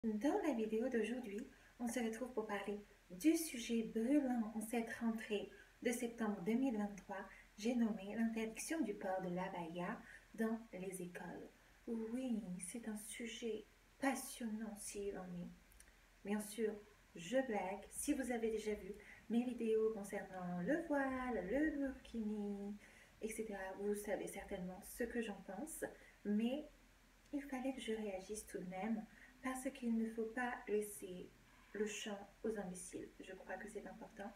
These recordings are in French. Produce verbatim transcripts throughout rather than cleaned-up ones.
Dans la vidéo d'aujourd'hui, on se retrouve pour parler du sujet brûlant en cette rentrée de septembre deux mille vingt-trois. J'ai nommé l'interdiction du port de l'abaya dans les écoles. Oui, c'est un sujet passionnant s'il en est. Bien sûr, je blague. Si vous avez déjà vu mes vidéos concernant le voile, le burkini, et cetera, vous savez certainement ce que j'en pense, mais il fallait que je réagisse tout de même parce qu'il ne faut pas laisser le champ aux imbéciles. Je crois que c'est important.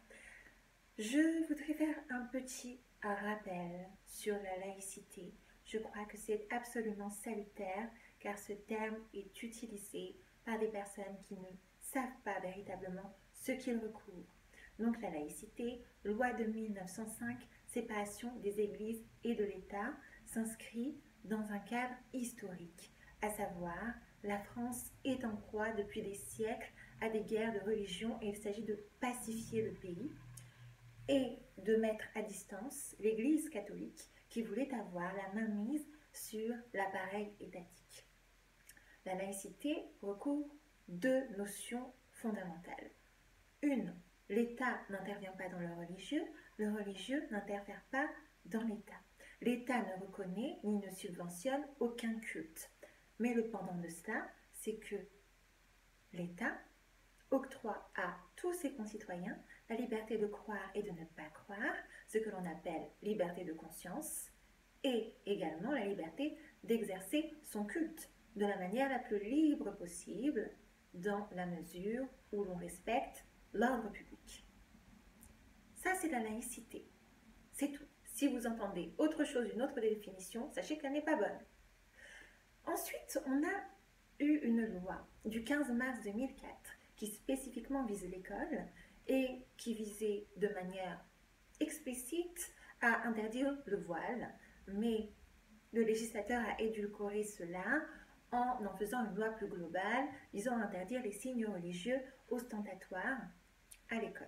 Je voudrais faire un petit rappel sur la laïcité. Je crois que c'est absolument salutaire car ce terme est utilisé par des personnes qui ne savent pas véritablement ce qu'il recouvre. Donc la laïcité, loi de mille neuf cent cinq, séparation des églises et de l'État, s'inscrit dans un cadre historique, à savoir la France est en proie depuis des siècles à des guerres de religion et il s'agit de pacifier le pays et de mettre à distance l'Église catholique qui voulait avoir la main mise sur l'appareil étatique. La laïcité recouvre deux notions fondamentales. Une, l'État n'intervient pas dans le religieux, le religieux n'interfère pas dans l'État. L'État ne reconnaît ni ne subventionne aucun culte. Mais le pendant de cela, c'est que l'État octroie à tous ses concitoyens la liberté de croire et de ne pas croire, ce que l'on appelle liberté de conscience, et également la liberté d'exercer son culte de la manière la plus libre possible, dans la mesure où l'on respecte l'ordre public. Ça, c'est la laïcité. C'est tout. Si vous entendez autre chose, une autre définition, sachez qu'elle n'est pas bonne. Ensuite, on a eu une loi du quinze mars deux mille quatre qui spécifiquement vise l'école et qui visait de manière explicite à interdire le voile, mais le législateur a édulcoré cela en en faisant une loi plus globale visant à interdire les signes religieux ostentatoires à l'école.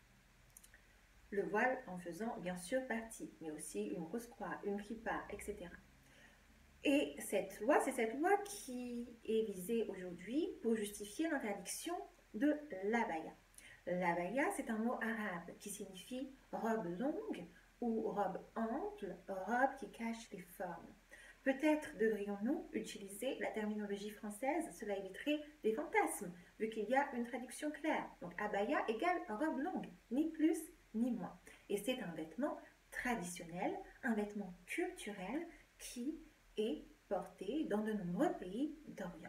Le voile en faisant bien sûr partie, mais aussi une grosse croix, une kippa, et cetera. Et cette loi, c'est cette loi qui est visée aujourd'hui pour justifier l'interdiction de l'abaya. L'abaya, c'est un mot arabe qui signifie robe longue ou robe ample, robe qui cache les formes. Peut-être devrions-nous utiliser la terminologie française, cela éviterait des fantasmes, vu qu'il y a une traduction claire. Donc abaya égale robe longue, ni plus ni moins. Et c'est un vêtement traditionnel, un vêtement culturel qui est porté dans de nombreux pays d'Orient.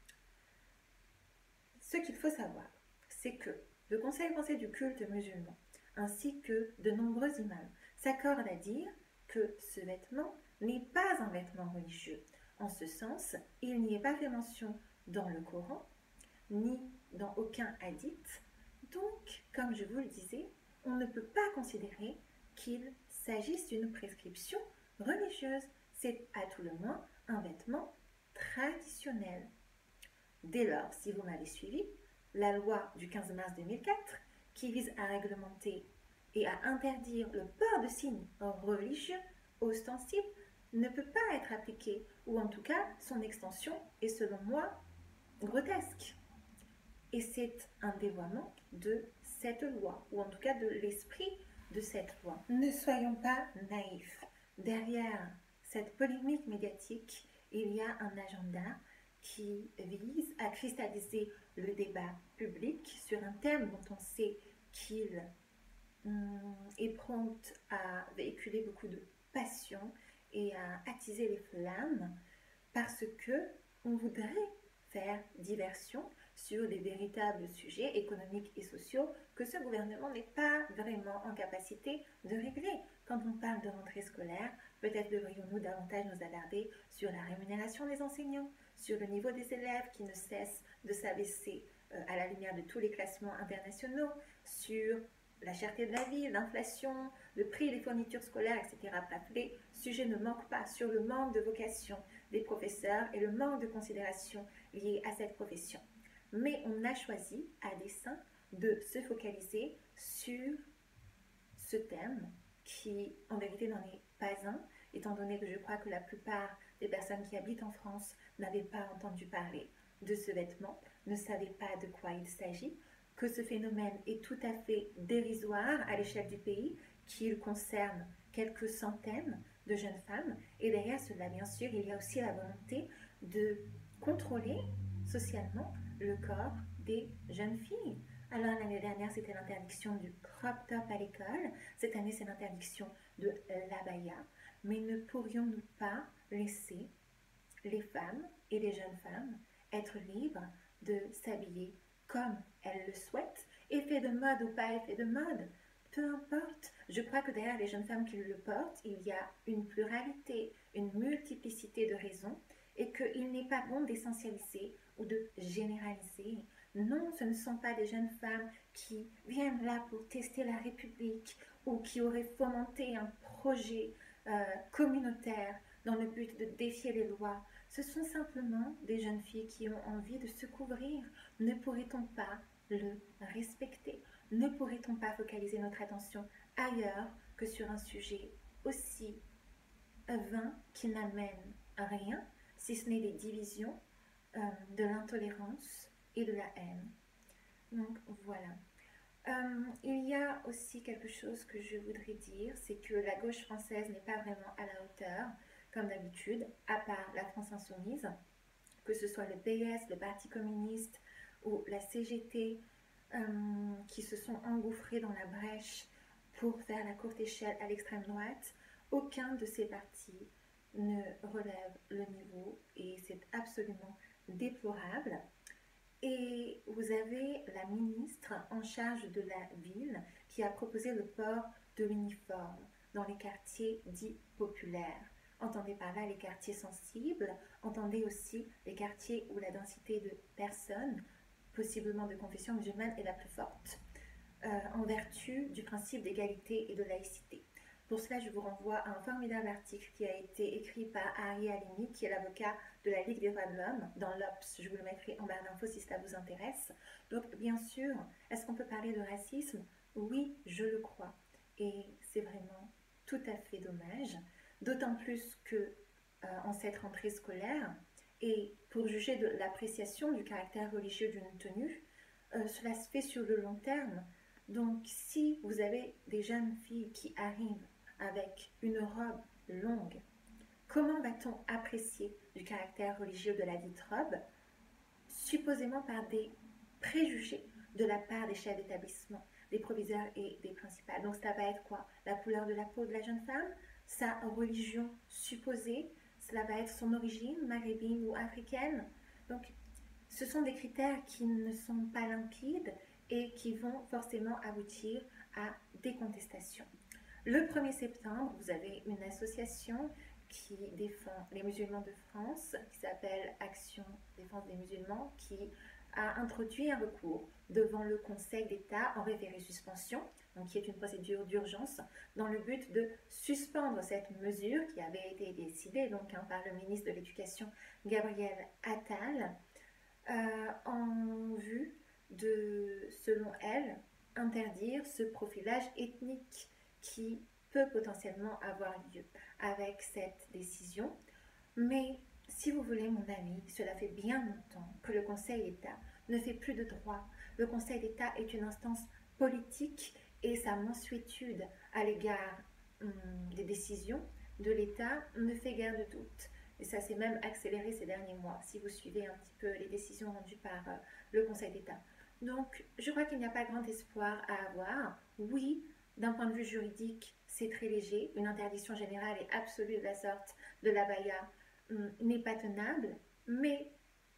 Ce qu'il faut savoir, c'est que le Conseil français du culte musulman, ainsi que de nombreux imams, s'accordent à dire que ce vêtement n'est pas un vêtement religieux. En ce sens, il n'y est pas fait mention dans le Coran, ni dans aucun hadith. Donc, comme je vous le disais, on ne peut pas considérer qu'il s'agisse d'une prescription religieuse. C'est à tout le moins un vêtement traditionnel. Dès lors, si vous m'avez suivi, la loi du quinze mars deux mille quatre, qui vise à réglementer et à interdire le port de signes religieux ostensibles, ne peut pas être appliquée, ou en tout cas, son extension est selon moi grotesque. Et c'est un dévoiement de cette loi, ou en tout cas de l'esprit de cette loi. Ne soyons pas naïfs. Derrière cette polémique médiatique, il y a un agenda qui vise à cristalliser le débat public sur un thème dont on sait qu'il hum, est prompt à véhiculer beaucoup de passion et à attiser les flammes parce que on voudrait faire diversion sur des véritables sujets économiques et sociaux que ce gouvernement n'est pas vraiment en capacité de régler. Quand on parle de rentrée scolaire, peut-être devrions-nous davantage nous attarder sur la rémunération des enseignants, sur le niveau des élèves qui ne cesse de s'abaisser euh, à la lumière de tous les classements internationaux, sur la cherté de la vie, l'inflation, le prix des fournitures scolaires, et cetera. Bref, les sujets ne manquent pas sur le manque de vocation des professeurs et le manque de considération lié à cette profession. Mais on a choisi à dessein de se focaliser sur ce thème qui, en vérité, n'en est pas un, étant donné que je crois que la plupart des personnes qui habitent en France n'avaient pas entendu parler de ce vêtement. ne savez pas de quoi il s'agit, que ce phénomène est tout à fait dérisoire à l'échelle du pays, qu'il concerne quelques centaines de jeunes femmes. Et derrière cela, bien sûr, il y a aussi la volonté de contrôler socialement le corps des jeunes filles. Alors l'année dernière, c'était l'interdiction du crop top à l'école. Cette année, c'est l'interdiction de l'abaya. Mais ne pourrions-nous pas laisser les femmes et les jeunes femmes être libres de s'habiller comme elles le souhaitent, effet de mode ou pas effet de mode, peu importe. Je crois que derrière les jeunes femmes qui le portent, il y a une pluralité, une multiplicité de raisons, et qu'il n'est pas bon d'essentialiser ou de généraliser. Non, ce ne sont pas des jeunes femmes qui viennent là pour tester la République ou qui auraient fomenté un projet euh, communautaire dans le but de défier les lois. Ce sont simplement des jeunes filles qui ont envie de se couvrir. Ne pourrait-on pas le respecter? Ne pourrait-on pas focaliser notre attention ailleurs que sur un sujet aussi vain qui n'amène à rien, si ce n'est des divisions, euh, de l'intolérance et de la haine? Donc voilà. Euh, il y a aussi quelque chose que je voudrais dire, c'est que la gauche française n'est pas vraiment à la hauteur, comme d'habitude, à part la France Insoumise, que ce soit le P S, le Parti communiste ou la C G T, euh, qui se sont engouffrés dans la brèche pour faire la courte échelle à l'extrême droite. Aucun de ces partis ne relève le niveau et c'est absolument déplorable. Et vous avez la ministre en charge de la ville qui a proposé le port de l'uniforme dans les quartiers dits populaires. Entendez par là les quartiers sensibles, entendez aussi les quartiers où la densité de personnes, possiblement de confession musulmane, est la plus forte, euh, en vertu du principe d'égalité et de laïcité. Pour cela, je vous renvoie à un formidable article qui a été écrit par Ari Halimi, qui est l'avocat de la Ligue des droits de l'homme, dans l'O P S. Je vous le mettrai en barre d'infos si cela vous intéresse. Donc, bien sûr, est-ce qu'on peut parler de racisme? Oui, je le crois. Et c'est vraiment tout à fait dommage. D'autant plus que, euh, en cette rentrée scolaire, et pour juger de l'appréciation du caractère religieux d'une tenue, euh, cela se fait sur le long terme. Donc, si vous avez des jeunes filles qui arrivent avec une robe longue, comment va-t-on apprécier du caractère religieux de la dite robe, supposément par des préjugés de la part des chefs d'établissement, des proviseurs et des principales? Donc ça va être quoi? La couleur de la peau de la jeune femme, sa religion supposée, cela va être son origine, maghrébine ou africaine. Donc ce sont des critères qui ne sont pas limpides et qui vont forcément aboutir à des contestations. Le premier septembre, vous avez une association qui défend les musulmans de France, qui s'appelle Action Défense des musulmans, qui a introduit un recours devant le Conseil d'État en référé suspension, donc qui est une procédure d'urgence, dans le but de suspendre cette mesure qui avait été décidée donc, hein, par le ministre de l'Éducation Gabriel Attal, euh, en vue de, selon elle, interdire ce profilage ethnique qui peut potentiellement avoir lieu avec cette décision. Mais si vous voulez, mon ami, cela fait bien longtemps que le Conseil d'État ne fait plus de droit. Le Conseil d'État est une instance politique et sa mansuétude à l'égard hum, des décisions de l'État ne fait guère de doute. Et ça s'est même accéléré ces derniers mois, si vous suivez un petit peu les décisions rendues par euh, le Conseil d'État. Donc, je crois qu'il n'y a pas grand espoir à avoir. Oui, d'un point de vue juridique, c'est très léger. Une interdiction générale et absolue de la sorte de l'abaya hum, n'est pas tenable, mais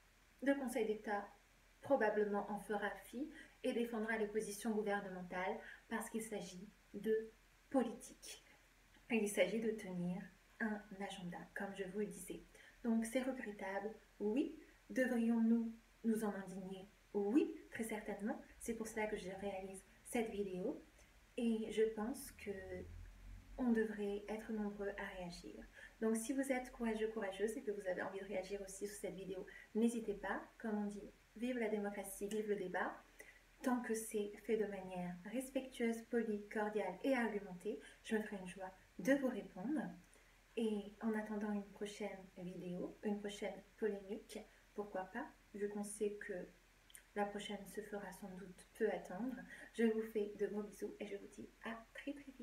le Conseil d'État probablement en fera fi et défendra les positions gouvernementales parce qu'il s'agit de politique. Et il s'agit de tenir un agenda, comme je vous le disais. Donc c'est regrettable, oui. Devrions-nous nous en indigner? Oui, très certainement. C'est pour cela que je réalise cette vidéo. Et je pense que on devrait être nombreux à réagir. Donc si vous êtes courageux, courageuse et que vous avez envie de réagir aussi sur cette vidéo, n'hésitez pas. Comme on dit, vive la démocratie, vive le débat. Tant que c'est fait de manière respectueuse, polie, cordiale et argumentée, je me ferai une joie de vous répondre. Et en attendant une prochaine vidéo, une prochaine polémique, pourquoi pas, vu qu'on sait que La prochaine se fera sans doute peu attendre. Je vous fais de gros bisous et je vous dis à très très vite.